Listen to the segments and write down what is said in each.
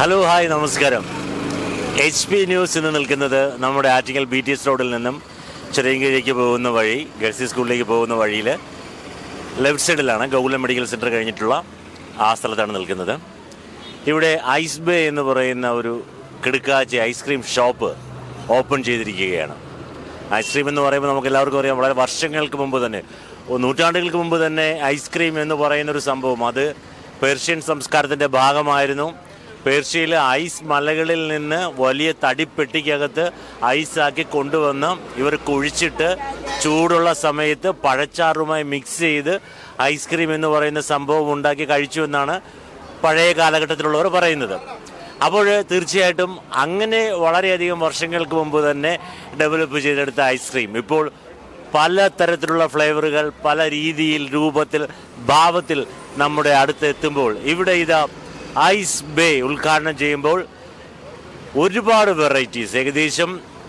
Hello hi നമസ്കാരം. HP news ഇന്ന് നിൽക്കുന്നത് നമ്മുടെ ആറ്റിങ്ങൽ BTS റോഡിൽ നിന്നും ചെറിയങ്കിഴിലേക്ക് പോകുന്ന വഴി, ഗൾസി സ്കൂളിലേക്ക് പോകുന്ന വഴിയിൽ ലെഫ്റ്റ് സൈഡിലാണ്. ഗൗലം മെഡിക്കൽ സെൻറ്റർ കഴിഞ്ഞിട്ടുള്ള ആ സ്ഥലത്താണ് നിൽക്കുന്നത്. ഇവിടെ ഐസ് ബേ എന്ന് പറയുന്ന ഒരു കിടുക്കാച്ചി ഐസ്ക്രീം ഷോപ്പ് ഓപ്പൺ ചെയ്തിരിക്കുകയാണ്. ഐസ്ക്രീം എന്ന് പറയുമ്പോൾ നമുക്ക് എല്ലാവർക്കും അറിയാം, വളരെ വർഷങ്ങൾക്ക് മുമ്പ് തന്നെ, നൂറ്റാണ്ടുകൾക്ക് മുമ്പ് തന്നെ ഐസ്ക്രീം എന്ന് പറയുന്നൊരു സംഭവം അത് പേർഷ്യൻ സംസ്കാരത്തിൻ്റെ ഭാഗമായിരുന്നു. പേർഷ്യയിലെ ഐസ് മലകളിൽ നിന്ന് വലിയ തടിപ്പെട്ടിക്കകത്ത് ഐസാക്കി കൊണ്ടുവന്ന് ഇവർ കുഴിച്ചിട്ട് ചൂടുള്ള സമയത്ത് പഴച്ചാറുമായി മിക്സ് ചെയ്ത് ഐസ്ക്രീം എന്ന് പറയുന്ന സംഭവം ഉണ്ടാക്കി കഴിച്ചു എന്നാണ് പഴയ കാലഘട്ടത്തിലുള്ളവർ പറയുന്നത്. അപ്പോൾ തീർച്ചയായിട്ടും അങ്ങനെ വളരെയധികം വർഷങ്ങൾക്ക് മുമ്പ് തന്നെ ഡെവലപ്പ് ചെയ്തെടുത്ത ഐസ്ക്രീം ഇപ്പോൾ പല തരത്തിലുള്ള ഫ്ലേവറുകൾ, പല രീതിയിൽ, രൂപത്തിൽ, ഭാവത്തിൽ നമ്മുടെ അടുത്ത് എത്തുമ്പോൾ ഇവിടെ ഇതാ ഐസ് ബേ ഉദ്ഘാടനം ചെയ്യുമ്പോൾ ഒരുപാട് വെറൈറ്റീസ്, ഏകദേശം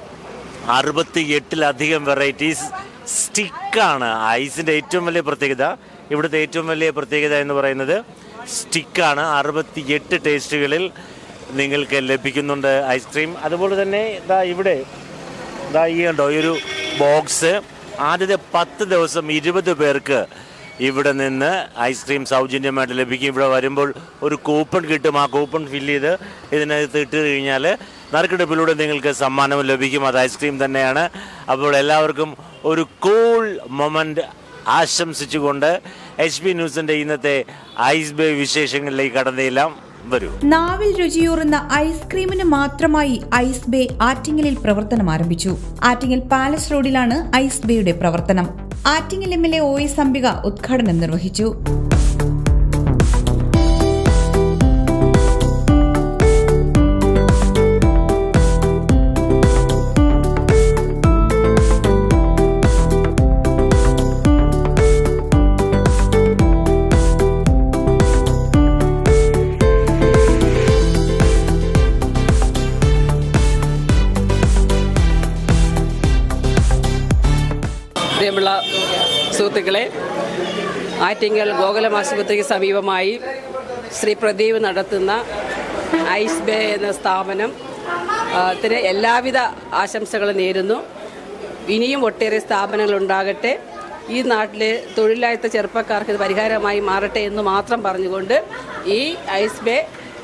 68ലധികം വെറൈറ്റീസ് സ്റ്റിക്കാണ്. ഐസിൻ്റെ ഏറ്റവും വലിയ പ്രത്യേകത, ഇവിടുത്തെ ഏറ്റവും വലിയ പ്രത്യേകത എന്ന് പറയുന്നത് സ്റ്റിക്കാണ്. 68 ടേസ്റ്റുകളിൽ നിങ്ങൾക്ക് ലഭിക്കുന്നുണ്ട് ഐസ്ക്രീം. അതുപോലെ തന്നെ ഇവിടെ ഈ കണ്ടോ, ഈ ഒരു ബോക്സ് ആദ്യത്തെ 10 ദിവസം 20 പേർക്ക് ഇവിടെ നിന്ന് ഐസ്ക്രീം സൗജന്യമായിട്ട് ലഭിക്കും. ഇവിടെ വരുമ്പോൾ ഒരു കൂപ്പൺ കിട്ടും. ആ കൂപ്പൺ ഫില്ല് ചെയ്ത് ഇതിനകത്ത് ഇട്ട് കഴിഞ്ഞാൽ നറുക്കെടുപ്പിലൂടെ നിങ്ങൾക്ക് സമ്മാനവും ലഭിക്കും. അത് ഐസ്ക്രീം തന്നെയാണ്. അപ്പോൾ എല്ലാവർക്കും ഒരു കൂൾ മൊമെൻ്റ് ആശംസിച്ചുകൊണ്ട് HP ന്യൂസിൻ്റെ ഇന്നത്തെ ഐസ് ബേ വിശേഷങ്ങളിലേക്ക് കടന്നെല്ലാം വരൂ. നാവിൽ രുചിയൂറുന്ന ഐസ്ക്രീമിന് മാത്രമായി ഐസ് ബേ ആറ്റിങ്ങലിൽ പ്രവർത്തനം ആരംഭിച്ചു. ആറ്റിങ്ങൽ പാലസ് റോഡിലാണ് ഐസ് ബേയുടെ പ്രവർത്തനം. ആറ്റിങ്ങൽ MLA OS അംബിക ഉദ്ഘാടനം നിർവഹിച്ചു. പ്രിയമുള്ള സുഹൃത്തുക്കളെ, ആറ്റിങ്ങൽ ഗോകുലം ആശുപത്രിക്ക് സമീപമായി ശ്രീ പ്രദീപ് നടത്തുന്ന ഐസ് ബേ എന്ന സ്ഥാപനത്തിന് എല്ലാവിധ ആശംസകളും നേരുന്നു. ഇനിയും ഒട്ടേറെ സ്ഥാപനങ്ങൾ ഉണ്ടാകട്ടെ. ഈ നാട്ടിലെ തൊഴിലില്ലാത്ത ചെറുപ്പക്കാർക്ക് ഇത് പരിഹാരമായി മാറട്ടെ എന്ന് മാത്രം പറഞ്ഞുകൊണ്ട് ഈ ഐസ് ബേ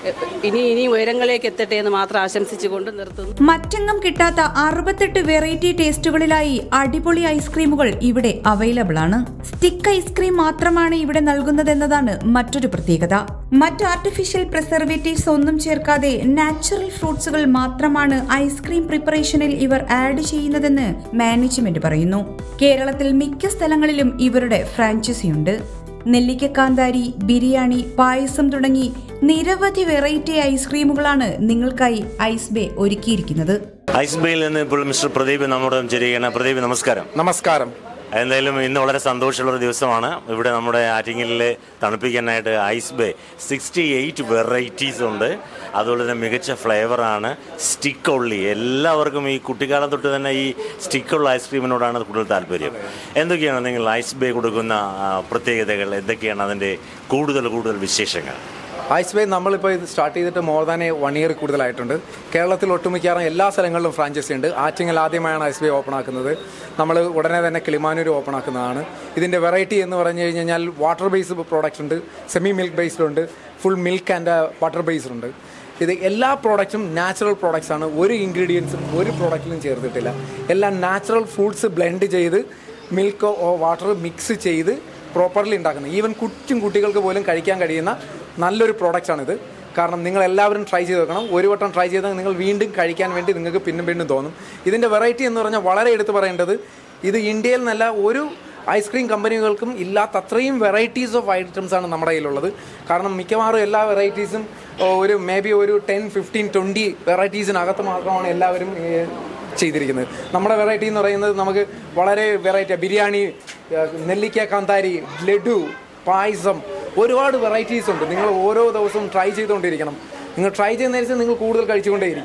ഇനി ഉയരങ്ങളിലേക്ക് എത്തട്ടെ എന്ന് മാത്രം ആശംസിച്ചുകൊണ്ട് നിർത്തുന്നു. മറ്റെങ്ങും കിട്ടാത്ത 68 വെറൈറ്റി ടേസ്റ്റുകളിലായി അടിപൊളി ഐസ്ക്രീമുകൾ ഇവിടെ അവൈലബിൾ ആണ്. സ്റ്റിക്ക് ഐസ്ക്രീം മാത്രമാണ് ഇവിടെ നൽകുന്നതെന്നതാണ് മറ്റൊരു പ്രത്യേകത. മറ്റ് ആർട്ടിഫിഷ്യൽ പ്രിസർവേറ്റീവ്സ് ഒന്നും ചേർക്കാതെ നാച്ചുറൽ ഫ്രൂട്ട്സുകൾ മാത്രമാണ് ഐസ്ക്രീം പ്രിപ്പറേഷനിൽ ഇവർ ആഡ് ചെയ്യുന്നതെന്ന് മാനേജ്മെന്റ് പറയുന്നു. കേരളത്തിൽ മിക്ക സ്ഥലങ്ങളിലും ഇവരുടെ ഫ്രാഞ്ചൈസിയുണ്ട്. നെല്ലിക്ക കാന്താരി, ബിരിയാണി, പായസം തുടങ്ങി നിരവധി വെറൈറ്റി ഐസ്ക്രീമുകളാണ് നിങ്ങൾക്കായി ഐസ് ബേ ഒരുക്കിയിരിക്കുന്നത്. ഐസ് ബേയിൽ നിന്ന് ഇപ്പോൾ മിസ്റ്റർ പ്രദീപ് നമ്മുടെ ചേരുകയാണ്. പ്രദീപ് നമസ്കാരം. നമസ്കാരം. എന്തായാലും ഇന്ന് വളരെ സന്തോഷമുള്ളൊരു ദിവസമാണ്. ഇവിടെ നമ്മുടെ ആറ്റിങ്ങലിൽ തണുപ്പിക്കാനായിട്ട് ഐസ് ബേ 68 വെറൈറ്റീസ് ഉണ്ട്. അതുപോലെ തന്നെ മികച്ച ഫ്ലേവറാണ്. സ്റ്റിക്ക് ഉള്ളി, എല്ലാവർക്കും ഈ കുട്ടിക്കാലം തൊട്ട് തന്നെ ഈ സ്റ്റിക്കുള്ള ഐസ്ക്രീമിനോടാണ് കൂടുതൽ താല്പര്യം. എന്തൊക്കെയാണ് നിങ്ങൾ ഐസ് ബേ കൊടുക്കുന്ന പ്രത്യേകതകൾ, എന്തൊക്കെയാണ് അതിൻ്റെ കൂടുതൽ വിശേഷങ്ങൾ? ഐസ് ബേ നമ്മളിപ്പോൾ ഇത് സ്റ്റാർട്ട് ചെയ്തിട്ട് മോർ ദാൻ 1 ഇയർ കൂടുതലായിട്ടുണ്ട്. കേരളത്തിൽ ഒട്ടുമിക്കാറും എല്ലാ സ്ഥലങ്ങളിലും ഫ്രാഞ്ചൈസി ഉണ്ട്. ആറ്റിങ്ങൽ ആദ്യമായാണ് ഐസ് ബേ ഓപ്പൺ ആക്കുന്നത്. നമ്മൾ ഉടനെ തന്നെ കിളിമാനൂർ ഓപ്പൺ ആക്കുന്നതാണ്. ഇതിൻ്റെ വെറൈറ്റി എന്ന് പറഞ്ഞു കഴിഞ്ഞാൽ വാട്ടർ ബേസ്ഡ് പ്രോഡക്റ്റ്സ് ഉണ്ട്, സെമി മിൽക്ക് ബേസ്ഡ് ഉണ്ട്, full milk and butter based ഉണ്ട്. ഇത് എല്ലാ പ്രോഡക്റ്റ്സും നാച്ചുറൽ പ്രോഡക്റ്റ്സ് ആണ്. ഒരു ഇൻഗ്രീഡിയൻസും ഒരു പ്രോഡക്റ്റിലും ചേർത്തിട്ടില്ല. എല്ലാം നാച്ചുറൽ ഫ്രൂട്ട്സ് ബ്ലെൻഡ് ചെയ്ത് മിൽക്ക് വാട്ടർ മിക്സ് ചെയ്ത് പ്രോപ്പർലി ഉണ്ടാക്കുന്നത്. ഈവൻ കുട്ടികൾക്ക് പോലും കഴിക്കാൻ കഴിയുന്ന നല്ലൊരു പ്രോഡക്റ്റാണിത്. കാരണം നിങ്ങൾ എല്ലാവരും ട്രൈ ചെയ്ത് നോക്കണം. ഒരു വട്ടം ട്രൈ ചെയ്താൽ നിങ്ങൾ വീണ്ടും കഴിക്കാൻ വേണ്ടി നിങ്ങൾക്ക് വീണ്ടും തോന്നും. ഇതിൻ്റെ വെറൈറ്റി എന്ന് പറഞ്ഞാൽ വളരെ എടുത്തു പറയേണ്ടത്, ഇത് ഇന്ത്യയിൽ നല്ല ഒരു ഐസ്ക്രീം കമ്പനികൾക്കും ഇല്ലാത്ത അത്രയും വെറൈറ്റീസ് ഓഫ് ഐറ്റംസ് ആണ് നമ്മുടെ കയ്യിലുള്ളത്. കാരണം മിക്കവാറും എല്ലാ വെറൈറ്റീസും ഒരു ഒരു 10, 15, 20 വെറൈറ്റീസിനകത്ത് മാത്രമാണ് എല്ലാവരും ചെയ്തിരിക്കുന്നത്. നമ്മുടെ വെറൈറ്റി എന്ന് പറയുന്നത് നമുക്ക് വളരെ വെറൈറ്റി, ബിരിയാണി, നെല്ലിക്ക കാന്താരി, ലഡു, പായസം, ഒരുപാട് വെറൈറ്റീസ് ഉണ്ട്. നിങ്ങൾ ഓരോ ദിവസവും ട്രൈ ചെയ്തുകൊണ്ടിരിക്കണം. നിങ്ങൾ ട്രൈ ചെയ്യുന്നതിനനുസരിച്ച് നിങ്ങൾ കൂടുതൽ കഴിച്ചുകൊണ്ടേയിരിക്കും.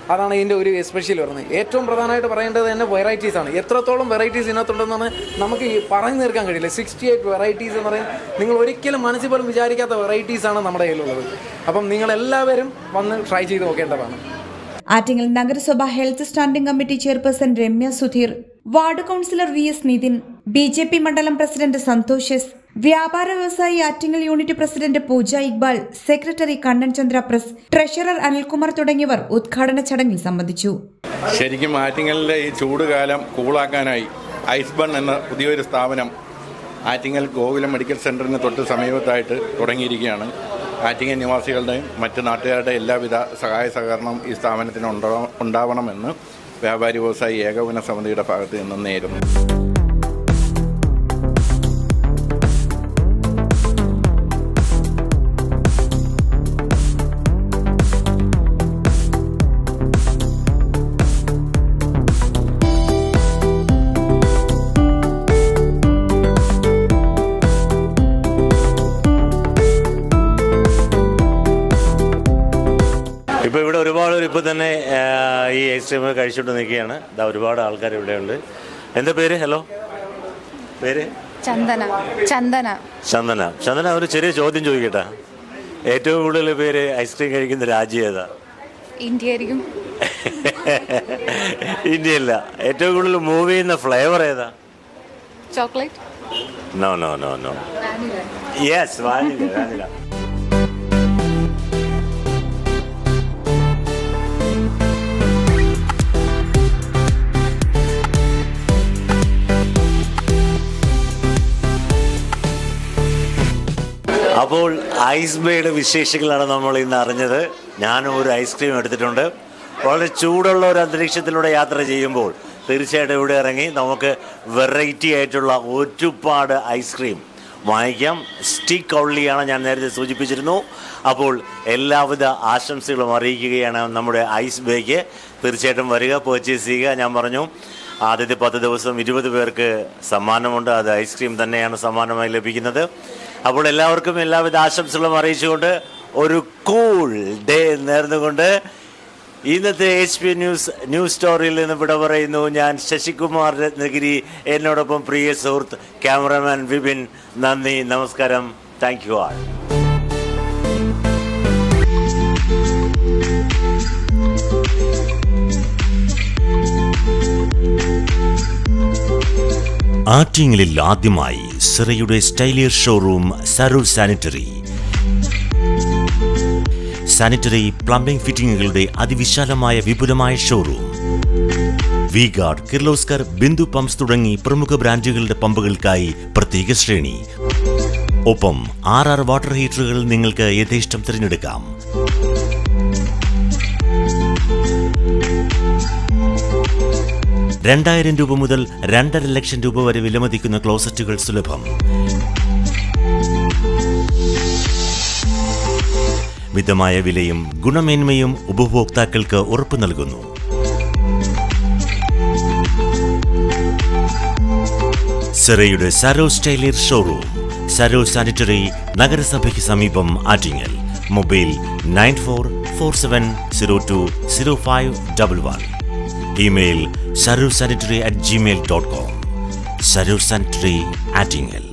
അതാണ് ഇതിൻ്റെ ഒരു എസ്പെഷ്യൽ വരുന്നത്. ഏറ്റവും പ്രധാനമായിട്ട് പറയേണ്ടത് തന്നെ വെറൈറ്റീസാണ്. എത്രത്തോളം വെറൈറ്റീസ് ഇതിനകത്തുണ്ടെന്നാണ് നമുക്ക് പറഞ്ഞു തീർക്കാൻ കഴിയില്ല. 68 വെറൈറ്റീസ് എന്ന് പറയുന്നത് നിങ്ങൾ ഒരിക്കലും മനസ്സിൽ പോലും വിചാരിക്കാത്ത വെറൈറ്റീസാണ് നമ്മുടെ കയ്യിലുള്ളത്. അപ്പം നിങ്ങളെല്ലാവരും വന്ന് ട്രൈ ചെയ്ത് നോക്കേണ്ടതാണ്. ആറ്റിങ്ങൽ നഗരസഭ health standing committee chairperson Ramya Sudheer, ward councillor VS Nithin, BJP മണ്ഡലം പ്രസിഡന്റ് സന്തോഷ് എസ്, വ്യാപാര വ്യവസായി Attingal unit president Pooja Iqbal, secretary Kannan Chandra പ്രസ്, ട്രഷറർ അനിൽകുമാർ തുടങ്ങിയവർ ഉദ്ഘാടന ചടങ്ങിൽ സംബന്ധിച്ചു. ശരിക്കും ആറ്റിങ്ങലിലെ ഈ ചൂടുകാലം കൂളാക്കാനായി ഐസ് ബൺ എന്ന പുതിയൊരു സ്ഥാപനം ആറ്റിങ്ങൽ ഗോകുലം മെഡിക്കൽ സെന്ററിന് തൊട്ട് സമീപത്തായിട്ട് തുടങ്ങിയിരിക്കുകയാണ്. ആറ്റിങ്ങൽ നിവാസികളുടെയും മറ്റ് നാട്ടുകാരുടെ എല്ലാവിധ സഹായ സഹകരണം ഈ സ്ഥാപനത്തിന് ഉണ്ടാവണമെന്ന് വ്യാപാരി വ്യവസായി ഏകോപന സമിതിയുടെ ഭാഗത്ത് നിന്ന് നേരുന്നു. ഇപ്പോൾ ഇവിടെ ഒരുപാട് ഇപ്പോൾ തന്നെ ഈ ഐസ്ക്രീം കഴിച്ചുകൊണ്ട് നിൽക്കുകയാണ്. ഇതാ ഒരുപാട് ആൾക്കാർ ഇവിടെ ഉണ്ട്. എന്താ പേര്? ഹലോ, പേര്? ചന്ദന. ചന്ദന ചന്ദന. ചന്ദന, ഒരു ചെറിയ ചോദ്യം ചോദിക്കട്ടെ. ഏറ്റവും കൂടുതൽ പേര് ഐസ്ക്രീം കഴിക്കുന്ന രാജ്യം ഏതാ? ഇന്ത്യ ആയിരിക്കും. ഇന്ത്യയല്ല. ഏറ്റവും കൂടുതൽ മൂവ് ചെയ്യുന്ന ഫ്ലേവർ ഏതാ? Chocolate. No no no no. Yes, vanilla. Vanilla. അപ്പോൾ ഐസ് ബേയുടെ വിശേഷങ്ങളാണ് നമ്മൾ ഇന്ന് അറിഞ്ഞത്. ഞാനും ഒരു ഐസ്ക്രീം എടുത്തിട്ടുണ്ട്. വളരെ ചൂടുള്ള ഒരു അന്തരീക്ഷത്തിലൂടെ യാത്ര ചെയ്യുമ്പോൾ തീർച്ചയായിട്ടും ഇവിടെ ഇറങ്ങി നമുക്ക് വെറൈറ്റി ആയിട്ടുള്ള ഒരുപാട് ഐസ്ക്രീം വാങ്ങിക്കാം. സ്റ്റിക്ക് ഓൺലിയാണ്, ഞാൻ നേരത്തെ സൂചിപ്പിച്ചിരുന്നു. അപ്പോൾ എല്ലാവിധ ആശംസകളും അറിയിക്കുകയാണ് നമ്മുടെ ഐസ് ബേക്ക്. തീർച്ചയായിട്ടും വരിക, പർച്ചേസ് ചെയ്യുക. ഞാൻ പറഞ്ഞു ആദ്യത്തെ 10 ദിവസം 20 പേർക്ക് സമ്മാനമുണ്ട്. അത് ഐസ്ക്രീം തന്നെയാണ് സമ്മാനമായി ലഭിക്കുന്നത്. അപ്പോൾ എല്ലാവർക്കും എല്ലാവിധ ആശംസകളും അറിയിച്ചുകൊണ്ട് ഒരു കൂൾ ഡേ നേർന്നുകൊണ്ട് ഇന്നത്തെ HP ന്യൂസ് സ്റ്റോറിയിൽ നിന്ന് വിട പറയുന്നു. ഞാൻ ശശികുമാർ രത്നഗിരി, എന്നോടൊപ്പം പ്രിയ സുഹൃത്ത് ക്യാമറമാൻ വിപിൻ. നന്ദി, നമസ്കാരം. Thank you all. ആറ്റിങ്ങലിൽ ആദ്യമായി സിറയുടെ സ്റ്റൈലിയർ showroom Sarur sanitary. Sanitary plumbing ഫിറ്റിംഗുകളുടെ അതിവിശാലമായ വിപുലമായ ഷോറൂം. വി-ഗാർഡ്, കിർലോസ്കർ, ബിന്ദു പമ്പ്സ് തുടങ്ങി പ്രമുഖ ബ്രാൻഡുകളുടെ പമ്പുകൾക്കായി പ്രത്യേക ശ്രേണി. ഒപ്പം 6 വാട്ടർ ഹീറ്ററുകൾ നിങ്ങൾക്ക് യഥേഷ്ടം തിരഞ്ഞെടുക്കാം. ₹2,000 മുതൽ 2.5 ലക്ഷം വരെ വിലമതിക്കുന്ന ക്ലോസറ്റുകൾ സുലഭം. മിതമായ വിലയും ഗുണമേന്മയും ഉപഭോക്താക്കൾക്ക് ഉറപ്പു നൽകുന്നു. സിറയുടെ സരോ സ്റ്റൈലിയർ ഷോറൂം, സരോ സാനിറ്ററി, നഗരസഭയ്ക്ക് സമീപം, Attingal. Mobile 9447020511. Email sarursanitary@gmail.com. Sarur Sanitary, Attingel.